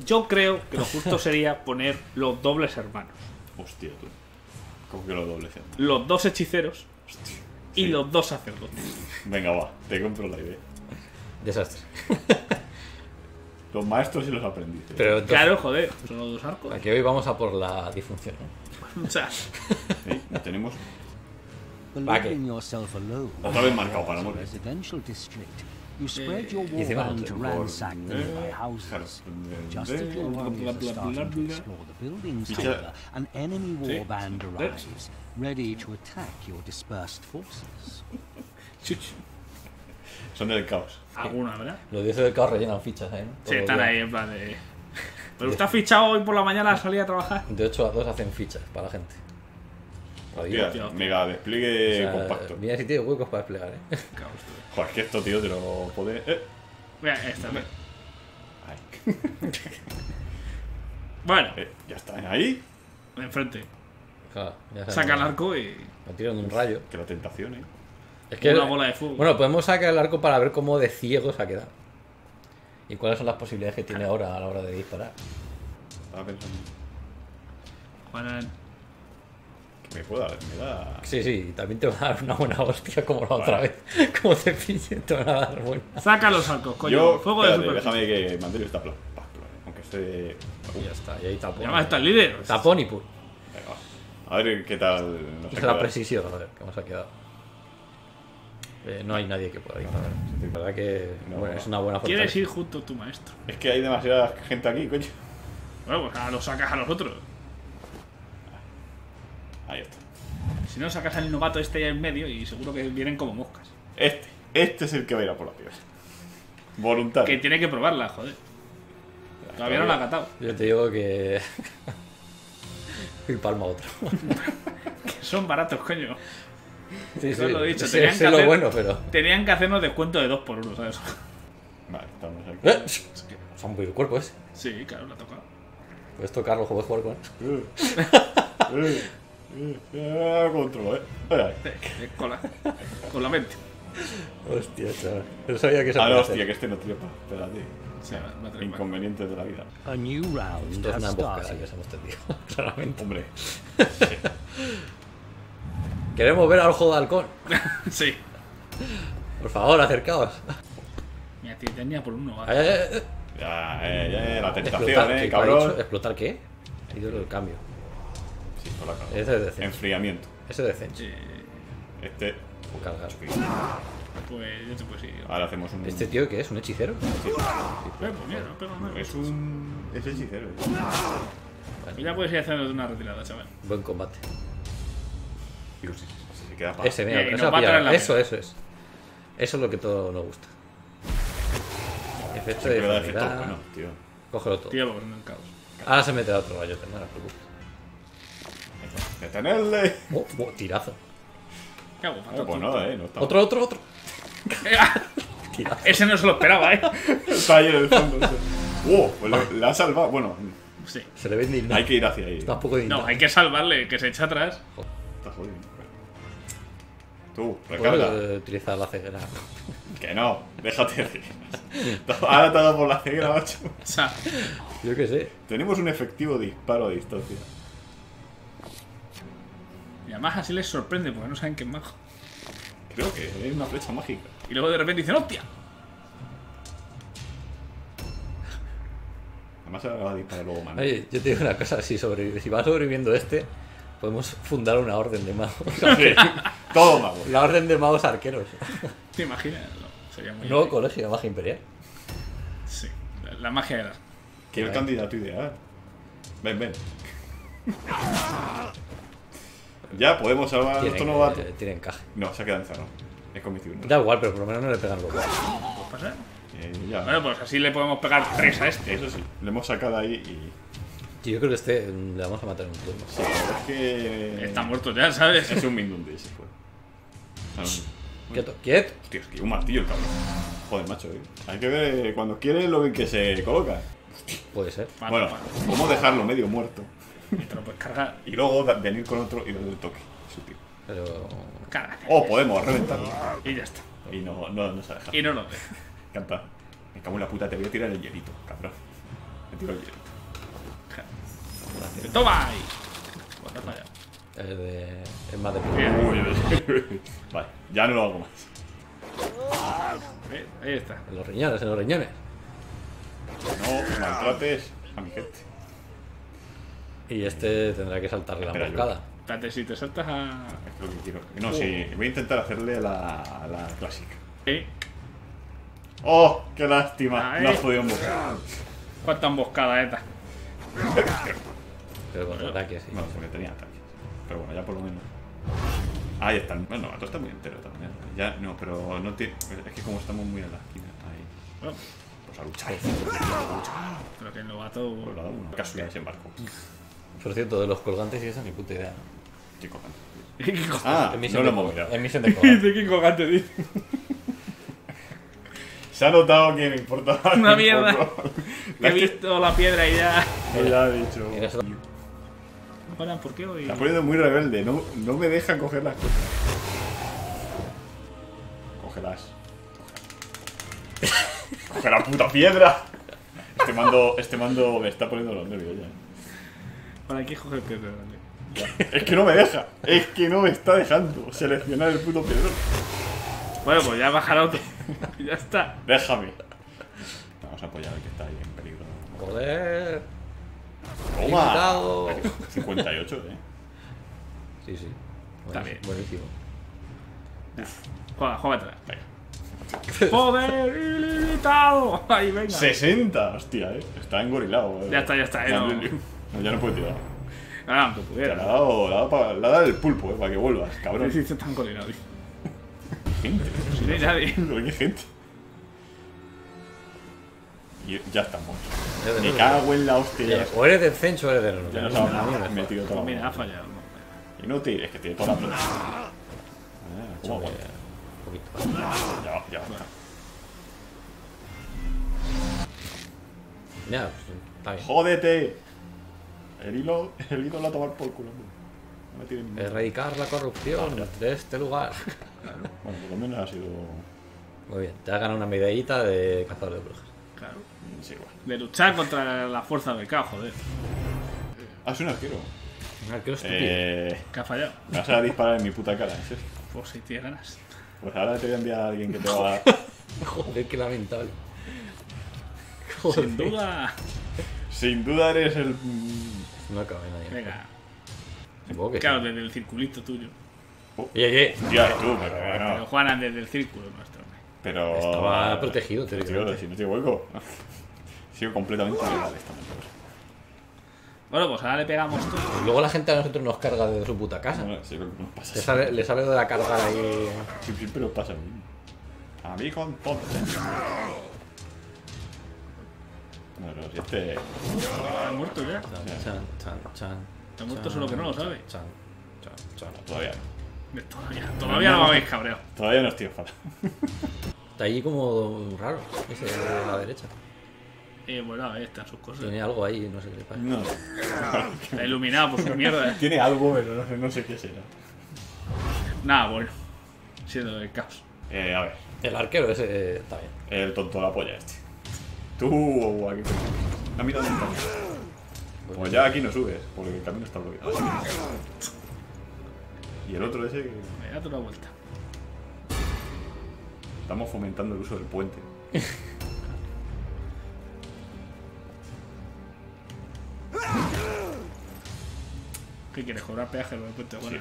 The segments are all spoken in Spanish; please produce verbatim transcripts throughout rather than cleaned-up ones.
Yo creo que lo justo sería poner los dobles hermanos. Hostia, tú. ¿Cómo que los dobles hermanos? Los dos hechiceros. Hostia. Y Sí. los dos sacerdotes. Venga, va, te compro la idea. Desastre. Los maestros y los aprendices. Pero entonces, Claro, joder, son los dos arcos. aquí hoy vamos a por la disfunción, ¿no? O sea, ¿Eh? ¿No tenemos? Believing yourself alone Otra vez in marcado para a morir. residential district, you spread your y encima warband to otro. ransack Eh, nearby claro. houses. Eh, Just as your bla, warriors bla, are bla, starting bla, to bla. explore the buildings, Sí. however, an enemy Sí. warband Sí. arrives, ready to attack your dispersed forces. chuch, Son del caos. alguna, ¿verdad? Los dioses del caos rellenan fichas ahí, ¿no? Sí, Todos los están días. ahí en plan de. Pero usted ha fichado hoy por la mañana a salir a trabajar. De ocho a dos hacen fichas para la gente. Hostia, hostia, hostia. mega despliegue O sea, compacto. mira si tiene huecos para desplegar, ¿eh? Caos, tío. Joder, es que esto, tío, te lo puede. Eh. Mira, esta, mira. Ay. Bueno, Eh, ya está ahí. enfrente. Claro, ya sabemos. Saca el arco y. Me tiran un rayo. Que la tentación, eh. Es que, Una bola de fuego. Bueno, podemos sacar el arco para ver cómo de ciego se ha quedado. Y cuáles son las posibilidades que tiene ahora a la hora de disparar. Estaba pensando. Juanan. Que me pueda dar, me da. Sí, sí, y también te va a dar una buena hostia como la otra Vale. vez. Como te pille, te van a dar buena. Saca los arcos, coño. Yo, fuego de espérate, superficie. déjame que Mandelio está plan. pa, plan, Aunque esté. Y ya está, y ahí tapón. Y además está el líder. Tapón y pur. Venga, va. A ver qué tal. nos Esa es queda. la precisión, a ver, cómo se ha quedado. Eh, no hay nadie que pueda disparar. La verdad que No, bueno, no. es una buena Quieres fortaleza. ir junto a tu maestro. Es que hay demasiada gente aquí, coño. Bueno, pues ahora lo sacas a los otros. Ahí está. Si no, sacas al novato este ahí en medio y seguro que vienen como moscas. Este. Este es el que va a ir a por la piedra. Voluntario. Que tiene que probarla, joder. Todavía no la ha catado. Yo te digo que. y palma otro. Que son baratos, coño. Sí, Eso lo he dicho, sí, tenían sé que lo hacer- bueno, pero. Tenían que hacernos descuento de dos por uno, ¿sabes? Vale, estamos aquí. ¿Eh? Se ha movido el cuerpo ese. Sí, claro, la ha tocado. Puedes tocarlo, puedes jugar con él. Eh, eh, eh, control, eh. Ay, ay. Eh, Con la, con la mente. Hostia, chaval. No sabía que se Ah, podía no, hacer. hostia, que este no trepa. Espérate. Sí, me atrevo. Inconvenientes de la vida. A new round Esto es has una emboscada started. que se hemos tendido. Claramente. Hombre. Queremos ver al ojo de halcón. Sí. Por favor, acercaos. Mira, tío, tenía por uno. va. Eh, eh, eh. Ya, eh, ya, la tentación, Explotar, eh, ¿qué- qué ha cabrón. dicho? ¿Explotar qué? Ha ido el cambio. Sí, por la cara. Ese es decente. Enfriamiento. Ese es decente. Sí, Este. O cargar. pues yo te puedo seguir. Ahora hacemos un. ¿Este tío qué es? ¿Un hechicero? Eh, pues mira, no pega nada. Es un. Es hechicero. Pues ya puedes ir haciendo una retirada, chaval. Buen combate. Digo, si, si se queda para. Ese, mira, Eh, y eso, nos ha va a pillado. traer la Eso, eso es. Eso es lo que todo nos gusta. Efecto de Siempre da efecto deformidad. bueno, tío. Cógelo todo. Tío, porque no el caos. Ahora se meterá otro rayote, no te preocupes. Detenerle. Oh, oh, tirazo. ¿Qué hago? Eh, Falta pues tú. nada, eh. No está. Otro, otro, otro. Tirazo. Ese no se lo esperaba, eh. Está ahí en el fondo. ¡Wow! Pues le, le ha salvado. Bueno, Sí. Se le ve indignado. hay que ir hacia ahí. Está un poco indignado. No, hay que salvarle, que se echa atrás. Está jodido. Tú, Puedes recarga. eh, utilizar la ceguera. Que no, déjate de ahora te ha dado por la ceguera, macho. O sea, Yo qué sé. Tenemos un efectivo disparo a distancia. y además así les sorprende porque no saben que es mago. Creo que es una flecha mágica. Y luego de repente dicen, ¡hostia! Además se va a disparar luego mano. Oye, yo te digo una cosa. Si, sobrevive, si va sobreviviendo este, podemos fundar una orden de magos. Sí, todo mago. La orden de magos arqueros. ¿Te imaginas? No, sería muy... Un nuevo colegio de magia imperial. Sí, la, la magia de la... Que el candidato ideal. Ven, ven. Ya podemos salvar a Tiene, nuestro novato. eh, tiene encaje. No, se ha quedado encerrado. Es comisión. Da igual, pero por lo menos no le pegan los huevos. ¿Puede pasar? Eh, ya. Bueno, pues así le podemos pegar tres a este. Eso sí, le hemos sacado ahí y. Sí, yo creo que este mm, le vamos a matar en un turno. Sí, la verdad es que. Está muerto ya, ¿sabes? Es un Mindundi ese, pues. Ah, Quieto, quieto. Hostia, es que un martillo el cabrón. Joder, macho, eh. Hay que ver cuando quiere lo que se coloca. Puede ser. Mata, Bueno, mata. ¿cómo dejarlo medio muerto? Y te lo puedes cargar. Y luego da- venir con otro y darle el toque. Sutil. Pero. Cárgate. O podemos reventarlo. Y ya está. Y no, no, no se ha dejado. Y no lo ve. Canta. Me cago en la puta, te voy a tirar el hielito, cabrón. Me tiro el hielo. ¡Toma ahí! Pues te has fallado. Es, de, es más de... Uy, vale, ya no lo hago más. Eh, Ahí está. En los riñones, en los riñones. No maltrates a mi gente. Y este tendrá que saltarle la Espera, yo. emboscada. Espérate, si te saltas a... Es lo que quiero. No, sí, voy a intentar hacerle la, la clásica. Eh, ¡Oh! ¡Qué lástima! Ahí. No has podido embocar. ¿Cuánta emboscada esta? Pero con ataque, sí. No, porque tenía ataques. Pero bueno, ya por lo menos. Ahí está. Bueno, el está muy entero también. Ya, no, pero no tiene. Es que como estamos muy en la esquina. Ahí. Bueno, Pues a luchar. pero que el novato... Pues nada, una casualidad se embarcó. Por cierto, de los colgantes y eso ni puta idea. Qué cojante. ¿Qué co- Ah, Es no lo de hemos col- mirado. es misión de colgante. ¿De qué colgante, tío? Se ha notado que me importa. Una mierda. poco. Que he visto la piedra y ya... No ya ha dicho. Mira, eso- Bueno, ¿por qué hoy...? Está poniendo muy rebelde. No, no me deja coger las cosas. Cógelas. Coge la puta piedra. Este mando, este mando me está poniendo los nervios ya. ¿Para qué coger piedra grande? Es que no me deja. Es que no me está dejando seleccionar el puto piedrón. Bueno, pues ya bajará otro. Ya está. Déjame. Vamos a apoyar al que está ahí en peligro. Joder. ¡Toma! Limitado. cincuenta y ocho, eh. Sí, sí. Está Buenísimo, bien. Buenísimo. Juega, juégatela. Venga. ¡Poder ilimitado! Ahí, venga. sesenta, hostia, eh. Está engorilado, eh. Ya está, ya está, eh, no. No, ya no puedo tirar. Ah, aunque Te pudiera. le ha dado, le ha dado, pa- le ha dado el pulpo, eh, para que vuelvas, cabrón. Sí, sí, están coordinados. Gente. Si no hay nadie. Pero qué gente. Y ya estamos. Es de Me nuevo. cago en la hostia. Oye, o eres del censo o eres de no. Ya nos A mí ha me metido Pues toda mira, ha la fallado. ¿no? Inútil, es que tiene toda la plata. Ah, ¿Cómo joder, aguanta? un poquito. Ya, ya. Ya, pues, está bien. ¡Jódete! El hilo, el hilo lo ha tomado por culo. No me tiene ni- Erradicar la corrupción de este lugar. Bueno, por lo menos ha sido. Muy bien, te has ganado una medallita de cazador de brujas. Claro. Sí, igual. De luchar contra la fuerza del caos, joder. Ah, soy un arquero. Un arquero estúpido. Eh. Que ha fallado. Me vas a disparar en mi puta cara, ¿en serio? Pues si tienes ganas. Pues ahora te voy a enviar a alguien que te va a. Joder, qué lamentable. Sin duda. Sin duda eres el. No acaba nadie. Venga. Supongo que Claro, sí. desde el circulito tuyo. Oye, oye. Tía, tú, pero Pero bueno. Juanan desde el círculo nuestro. hombre. Pero. Estaba protegido, Tío, teóricamente. si no tiene hueco. Sigo completamente legal esta cosa. Bueno, pues ahora le pegamos todo. Y luego la gente a nosotros nos carga de su puta casa. Bueno, sí, lo que nos pasa. Le sale, le sale de la carga ahí. Sí, siempre nos pasa lo mismo. A mí con todo. No, pero si este. Está muerto ya. Chan, chan, chan, chan, Está muerto chan, solo que no lo sabe. Chan, chan, chan. Todavía no. Todavía, todavía no me habéis cabreado. Todavía no estoy enfadado. Está ahí como raro, ese de la derecha. Eh, bueno, ahí están sus cosas. Tiene algo ahí, no sé qué le pasa. No. Está iluminado por su mierda. Tiene algo, pero no sé, no sé qué será. Nada, bueno. Siendo del caos. Eh, a ver. El arquero ese eh, está bien. El tonto de la polla este. Tú, aquí. Ah, mira dónde está. Pues ya aquí no subes, porque el camino está bloqueado. Y el otro ese que. Me da toda la vuelta. Estamos fomentando el uso del puente. ¿Qué quieres? ¿Cobrar peaje por el puente? Bueno.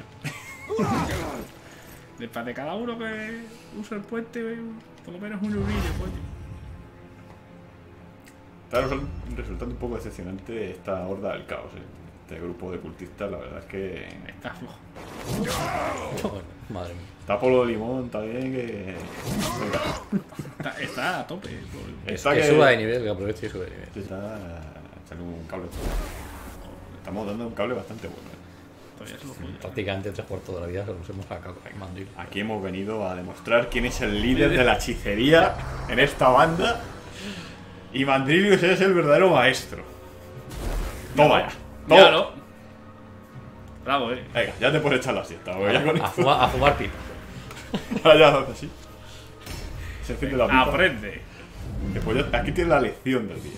Después de cada uno que usa el puente, por lo menos un eurillo, coño. Está resol- resultando un poco decepcionante esta horda del caos, eh. Este grupo de cultistas, la verdad es que. Está flojo. Bueno, madre mía. Está Polo de Limón también, que. Venga. Está, está a tope. por- Está que, que. suba de nivel, que aproveche y sube de nivel. Está echando un cable. Estamos dando un cable bastante bueno. eh. Todavía se lo joya. Prácticamente tres cuartos de la vida se los hemos sacado con Mandil. Aquí hemos venido a demostrar quién es el líder de la hechicería en esta banda. Y Mandrilius es el verdadero maestro. Toma ya. Toma. Míralo. Bravo, eh. Venga, ya te puedes echar la siesta. porque ya con A esto- fumar, a fumar pipa. Ahora ya haces así. Se enciende la pipa. Aprende. Después ya- aquí tienes la lección del día.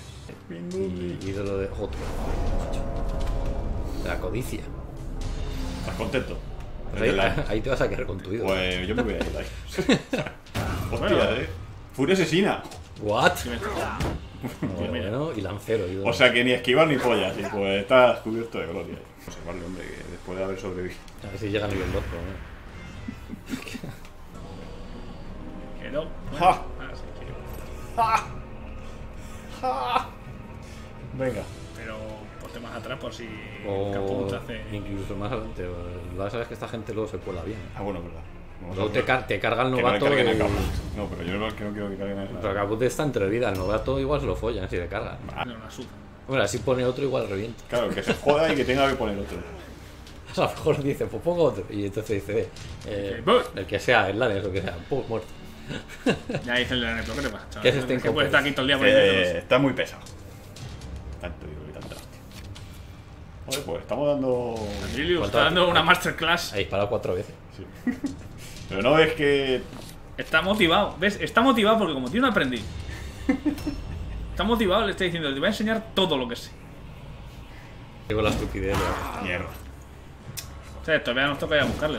Y ídolo de otro. De la codicia. ¿Estás contento? Pues ahí, ahí te vas a quedar con tu ídolo. Pues yo me voy a ir ahí. Hostia, eh. Furia asesina. What? Sí, me está. Bueno, y lancero. ídolo. O sea que ni esquivar ni pollas. Y pues estás cubierto de gloria. Observarle, hombre, que después de haber sobrevivido. A ver si llega a nivel dos, pero no. Que no. Bueno, Ja. ah, sí, quiero. ¡Ja! ¡Ja! Venga. Pero ponte más atrás por si O Caput hace. incluso más adelante. La sabes que esta gente luego se cuela bien. Ah, bueno, verdad. Vamos Luego a te, ver. car te carga el Que no le novato. carguen a y- Caput. No, pero yo no, que no quiero que carguen a Pero eso. Caput está entre vida. El novato igual se lo follan si le cargan. No, la suda. Bueno, así pone otro igual revienta. Claro, que se joda y que tenga que poner otro. A lo mejor dice, pues pongo otro. Y entonces dice, eh, el que sea, el Lanes o que sea, pum, muerto. Ya dice el de la ¿qué te pasa, chaval? ¿Qué es este que incómodo? puede estar aquí todo el día Que poniendo está muy pesado. Tanto digo y tanta hostia. Joder, pues estamos dando. Lilius ¿Cuánto está ha- dando una masterclass. Ha disparado cuatro veces. Sí. Pero no ves que. Está motivado, ¿ves? Está motivado porque como tiene un aprendiz. Está motivado, le está diciendo, te voy a enseñar todo lo que sé. Digo la estupidez. ¿no? Mierda. O sea, todavía nos toca ir a buscarle.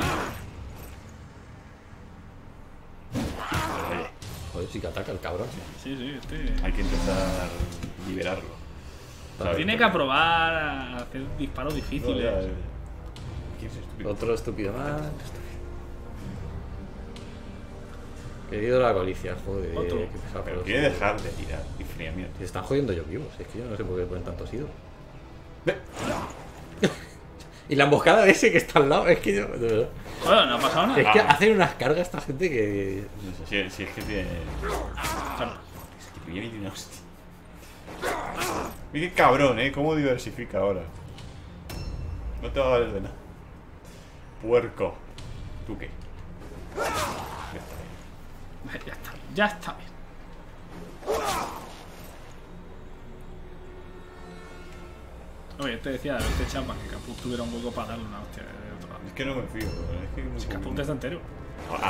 Oye, Joder, sí que ataca el cabrón. Sí, sí, este... hay que intentar liberarlo. ¿Sabes? Tiene que aprobar a hacer disparos No, difíciles. ya, ya. ¿Quién es estúpido? Otro estúpido más. Querido la colicia, joder. Otro. Qué pesado. Pero pero quiere sí. dejar de tirar. Enfriamiento. Se están jodiendo yo vivos. Es que yo no sé por qué ponen tantos ídolos. Y la emboscada de ese que está al lado, es que yo. De verdad. Bueno, no ha pasado nada. Es que Ah. hacen unas cargas esta gente que. No sé si, si es que tiene. Es que viene de una hostia. Mira qué cabrón, eh. Cómo diversifica ahora. No te va a valer de nada. Puerco. ¿Tú qué? Ya está bien. Ya está, ya está bien. Oye, te decía, este chapa que Caput tuviera un hueco para darle una hostia de otro lado. Es que no me fío, es que no Si confío. Caput está entero. Ah,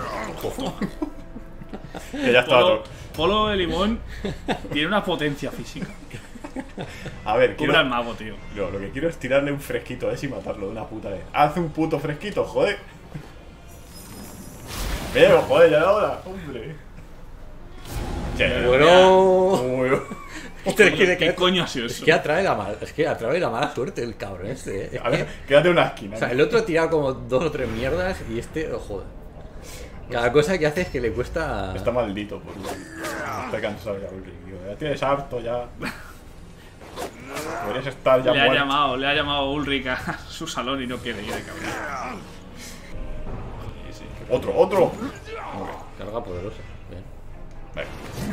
que ya está Polo, todo. Polo de Limón tiene una potencia física. A ver, Cubra quiero. al mago, tío. No, lo que quiero es tirarle un fresquito a ese y matarlo de una puta vez. Haz un puto fresquito, joder. Pero, joder, ya era hora, hombre. Che, Bueno. muy bueno. Es que, ¿Qué que- coño ha sido es eso? que atrae la mala, es que atrae la mala suerte el cabrón este. ¿eh? Es A ver, que- quédate en una esquina. o sea, el otro ha tirado como dos o tres mierdas y este, oh, joder. Cada cosa que hace es que le cuesta. Está maldito, por está cansado ya, porque tío, ya tienes harto ya. Podrías estar ya Le ha muerto. llamado, le ha llamado Ulrich a su salón y no quiere ir, cabrón. Sí, sí. Otro, otro. Ok, Carga poderosa. Bien. venga.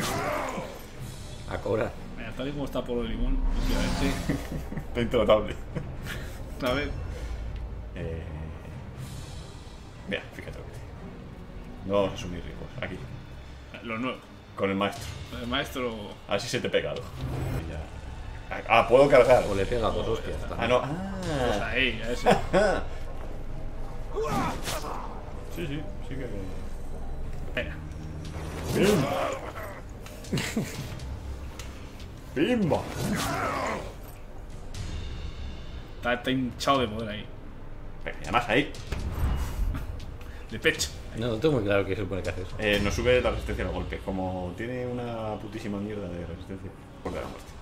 A cobrar. Mira, tal y como está Polo de Limón, últimamente. Está intratable. A ver, Eh... Mira, fíjate lo que digo. No vamos a asumir ricos. Aquí, lo nuevo. con el maestro. El maestro. A ver si se te pega algo. Y ya. Ah, puedo cargar. O le pega dos hostias. Ah, no. Pues Ah. ahí, a ese. Sí, sí, sí que. Venga. ¡Pimba! Está, está hinchado de poder ahí. Venga, y además ahí De pecho. No, no tengo muy claro qué se supone que hace eso. eh, nos sube la resistencia al golpe. Como tiene una putísima mierda de resistencia. Por la muerte.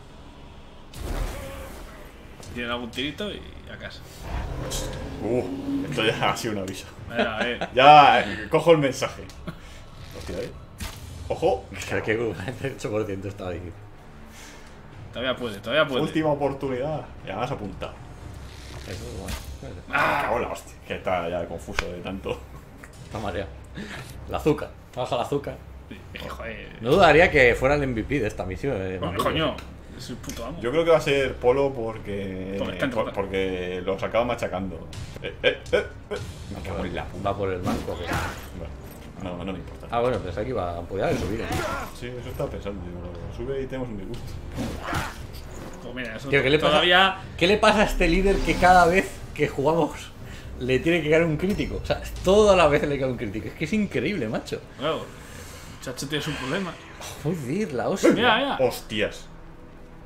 Tiene algún tirito y a casa. Uh, esto ya ha sido un aviso. A ver, a ver. Ya, eh, cojo el mensaje. Hostia, eh. Ojo. Creo que el ocho por ciento estaba difícil. Todavía puede, todavía puede. Última oportunidad. Y además apuntado. Eso es bueno. Me cago en la hostia. Que está ya confuso de tanto. Está mareado. El azúcar. Baja el azúcar. Es que, joder. No dudaría que fuera el M V P de esta misión. Eh, Bueno, Manolo. coño. Es el puto amo. Yo creo que va a ser Polo porque. Porque está en por- total. porque los acaba machacando. Eh, eh, eh, eh. Me cago en la puta. Va por el banco. que- Bueno, no, no me importa. Ah, bueno, pensaba que iba a poder haber subido. Sí, eso estaba pensando. Digo, sube y tenemos un disgusto. Pues mira, eso Tío, ¿qué le pasa? todavía. ¿Qué le pasa a este líder que cada vez que jugamos le tiene que caer un crítico? O sea, todas las veces le cae un crítico. Es que es increíble, macho. Claro. Chacho, tienes un problema. Joder, la hostia. Mira, mira. Hostias.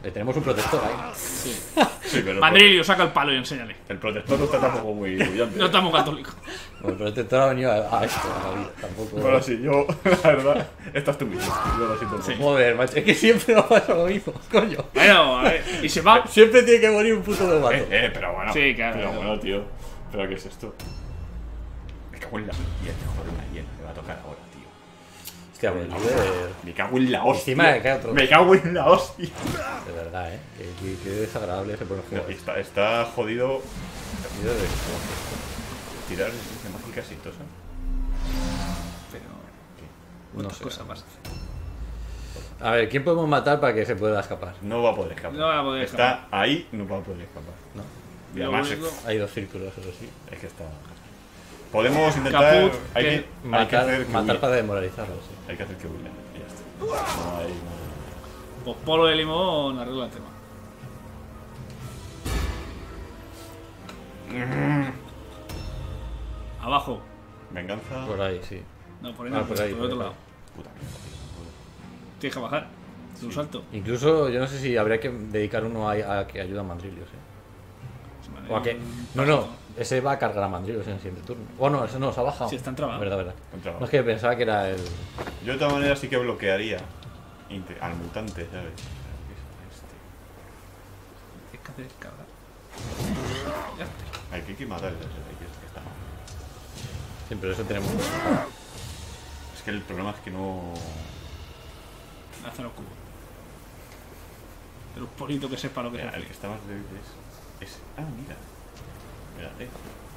Le tenemos un protector ahí. Sí. Sí, pero Mandrilio, saca el palo y enséñale. el protector no está tampoco muy brillante. No estamos católicos. Bueno, el protector ha venido a, a esto, a la vida. Tampoco. Bueno, sí, yo, la verdad, esta es tu misión. Yo lo siento. Sí. mucho. Joder, macho, es que siempre nos pasa lo mismo, coño. Bueno, a ver. Y se va. Siempre tiene que morir un puto de vato. Eh, eh, pero bueno. Sí, claro, Pero claro. bueno, tío. ¿Pero qué es esto? Me cago en la. Y este joder, una hiena. Me va a tocar ahora, tío. Hostia, pues el líder. Me cago en la hostia. Encima de que hay otro. Me cago en la hostia. De verdad, eh. Qué, qué- qué desagradable ese por juego. Está, está jodido Líder de- tirar resistencia mágica exitosa. Pero. No Otras sé. cosas vas a hacer. A ver, ¿quién podemos matar para que se pueda escapar? No va a poder escapar. No va a poder Está escapar. ahí, no va a poder escapar. No. Y Lo además único- es, Hay dos círculos, eso sí. es que está. Podemos intentar. Caput, hay, que- que, hay que Matar, hacer que matar huya. para desmoralizarlo, sí. Hay que hacer que huya. Y ya está. No hay. No Pues polo de limón arregla el tema. Abajo. hay. Venganza. Por ahí, sí. No, por ahí Ah, no, por por, ahí, el por otro ahí. lado. Puta mierda, tío. Tienes que bajar. Es un salto. Incluso, yo no sé si habría que dedicar uno a, a que ayuda a Mandrillos, eh. O a que. No, no, ese va a cargar a Mandrillos en el siguiente turno. O no, ese no, se ha bajado. Sí, están trabados. Verdad, verdad. Están trabados. No es que pensaba que era el. Yo de todas maneras sí que bloquearía inte- al mutante, ¿sabes? Este. Tienes que hacer cargar. Ya está. Hay que, hay que matarle, hay que, que está mal. Sí, pero eso tenemos. Es que el problema es que no. Hacen los cubos. Pero un polito que sepa lo que Mira, se el hace. que está más débil es. es ah, mira. Mírate.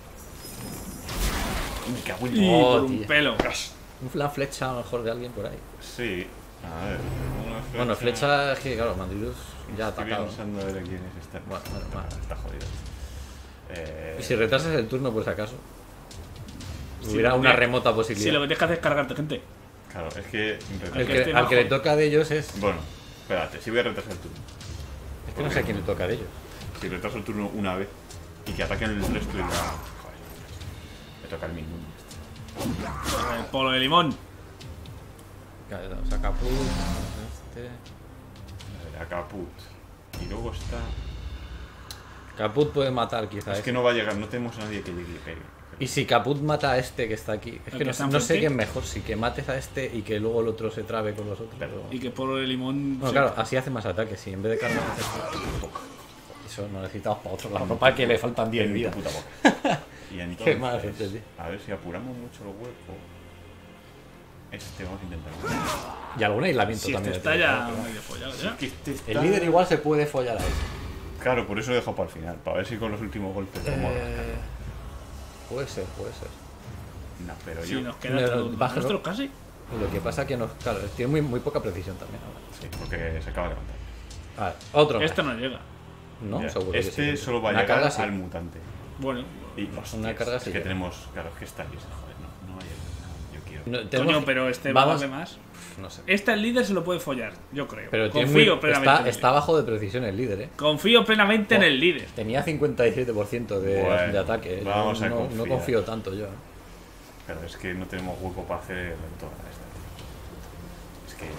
Me cago en Y Oh, por un tío. pelo. Una flecha a lo mejor de alguien por ahí. Sí. A ver. Una flecha. Bueno, flecha es que, claro, Mandrillos ya ha Estoy atacado. pensando a ver a quién es esta. Bueno, bueno, está, vale. está jodido. Eh, Y si retrasas el turno, por si acaso. Sí, Hubiera porque- una remota Si lo posibilidad. que tienes que hacer es cargarte gente. Claro, es que. El que que, esté al que le bajo. toca de ellos es. Bueno, espérate, si voy a retrasar el turno. Es que no sé a quién le toca de ellos. Si retraso el turno una vez y que ataquen el resto y la. Joder. Me toca el mínimo. El polo de limón. Claro, o sea, Caput, este. A ver, a Caput. Y luego está. Caput puede matar quizá. Es este. que no va a llegar, no tenemos a nadie que llegue y pegue. Y si Caput mata a este que está aquí. Es ¿El que que no, está no sé enfrente? qué es mejor. Si que mates a este y que luego el otro se trabe con los otros. Pero- Y que polo de limón. Bueno, sí. claro, así hace más ataques. Si en vez de cargar haces eso no necesitamos para otro lado. No para que le faltan diez En mi vidas. puta boca. Y entonces, Qué mala suerte, tío. a ver si apuramos mucho los huevos. Este vamos a intentar. Y algún aislamiento Si este también. está le ya tengo que medio follado ya. Que este dar. está- El líder igual se puede follar a este. Claro, por eso lo dejo para el final. Para ver si con los últimos golpes como Eh, puede ser, puede ser. No, pero Si yo. nos queda No, no, todo bájalo. nuestro casi. Lo que pasa que nos. Claro, tiene muy, muy poca precisión también. ahora. Sí, porque se acaba de levantar. A ver, otro. Esto no llega. No, Ya, seguro que este sí. solo va a Una llegar carga sí. al mutante. Bueno, Y hostias, Una carga es sí que llega. tenemos. Claro, es que está lisa, joder. No, no hay. No, yo quiero. No, tenemos- coño, pero este vamos, va de más. No sé. Este el líder se lo puede follar, yo creo. Pero tiene Confío muy- plenamente. está, en él. está bajo de precisión el líder, eh. Confío plenamente en Oh. el líder. Tenía cincuenta y siete por ciento de, Bueno, de ataque. eh. Yo vamos a no, no confiar. confío tanto yo. eh. Pero es que no tenemos hueco para hacer toda esta. Es que.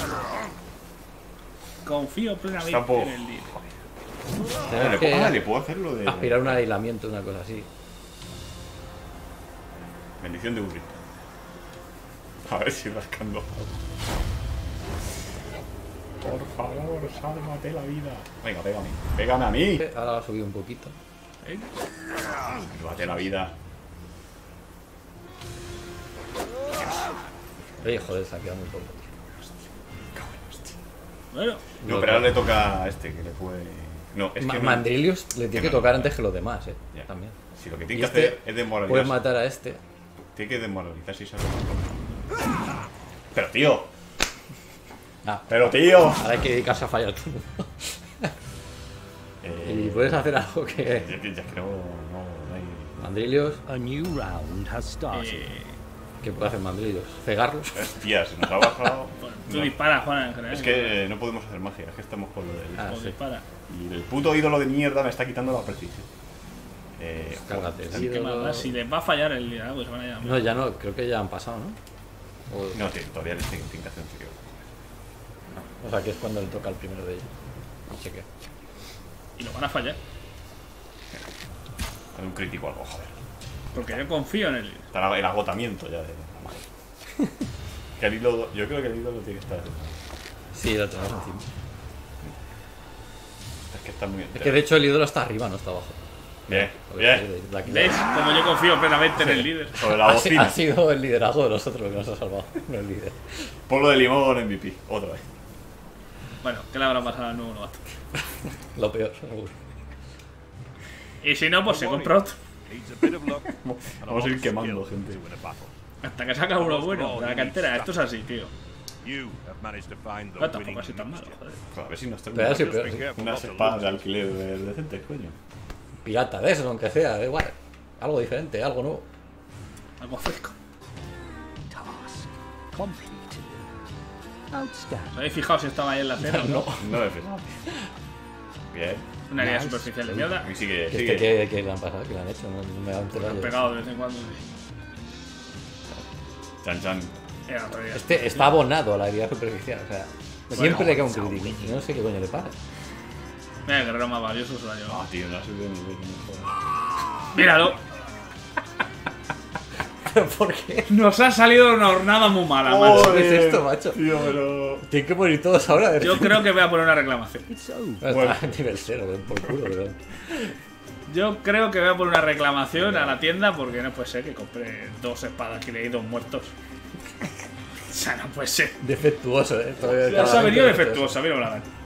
Confío plenamente Está un poco. en el líder. Tenemos le, que puedo, ah, le puedo hacer lo de. aspirar un aislamiento, una cosa así. Bendición de Uri. A ver si rascando. Por favor, sálvate la vida. Venga, pégame. Pégame a mí. Eh, Ahora va a subir un poquito. ¿Eh? Sálvate la vida. Oye, joder, se ha quedado muy poco. Bueno, No, pero ahora le toca a este que le puede. No, es Ma- que. no- Mandrilius le que tiene que no tocar le antes que los demás, eh. Ya. También. Si lo que tiene Y que este hacer es desmoralizar. puedes matar a este. Tiene que desmoralizar si sale. Pero tío. Ah, Pero tío. ahora hay que dedicarse a fallar tú. Eh, Y puedes hacer algo que. Ya, que- ya que no, no, no hay. Mandrilius. A new round has started. eh, ¿Qué puede hacer Mandrilius? ¿Cegarlos? Hostia, se nos ha bajado. bueno, tú No. disparas, Juan, en general. Es que no podemos hacer magia, es que estamos con lo del. Ah, Tú sí. dispara. Y el puto ídolo de mierda me está quitando la precisión. Eh, Cárgate, joder, sí. ¿Qué más da? Si les va a fallar el liderazgo, se van a llamar. No, ya no, creo que ya han pasado, ¿no? O, No, tío, todavía les tiene tiene que hacer un trío. o sea, que es cuando le toca al primero de ellos. chequeo. Y lo van a fallar. Hay un crítico o algo, joder. Porque yo confío en el líder. Está el agotamiento ya de la magia. Que el hilo, yo creo que el hilo no tiene que estar. Sí, lo tenemos encima. Es que está muy Es entero. que de hecho el ídolo está arriba, no está abajo. Bien, Porque bien. de aquí- ¿Veis? Como yo confío plenamente en el líder. Sobre la Ha, si- bocina. ha sido el liderazgo de nosotros que nos ha salvado, no el líder. Polo de limón M V P. Otra vez. Bueno, ¿qué le habrá pasado al nuevo novato? Lo peor, seguro. Y si no, pues se compra otro. Vamos a ir quemando gente. Hasta que saca uno bueno de la cantera. Esto es así, tío. You have managed to find the No, tampoco winning así tan malo, mixture. joder. Joder, a ver si nos Pero ha tenemos sido Just peor, be sí. careful unas not to espadas lose de them. alquiler de- decentes, coño. Pirata de eso, aunque sea, da igual. Algo diferente, algo nuevo. Algo fresco. Task completed. Outstanding. ¿Os habéis fijado si estaba ahí en la cena o no? No me he fijado. Bien. Una herida superficial de mierda. A mí sí que. ¿Qué, Sí qué, que qué, qué le han pasado? ¿Qué le han hecho? No, no me han enterado. Han yo. pegado de vez en cuando. Chan Chan. Era otra herida. Este está abonado a la herida superficial, o sea, siempre le queda un crítico. Y no sé qué coño le pasa. Mira, el guerrero más valioso se lo ha llevado. Ah, tío, no ha subido de nivel, no me jodas. Míralo. ¿Pero por qué? Nos ha salido una hornada muy mala, macho. ¿Qué es esto, macho? Tío, pero. Tienen que morir todos ahora. De Yo creo que voy a poner una reclamación. It's over. Está Bueno. a nivel cero, den por culo, pero. Yo creo que voy a poner una reclamación a la tienda porque no puede ser que compre dos espadas que le dos muertos. O sea, no puede ser. Defectuoso, eh. Todavía Ya se ha cada venido vez defectuosa, mira la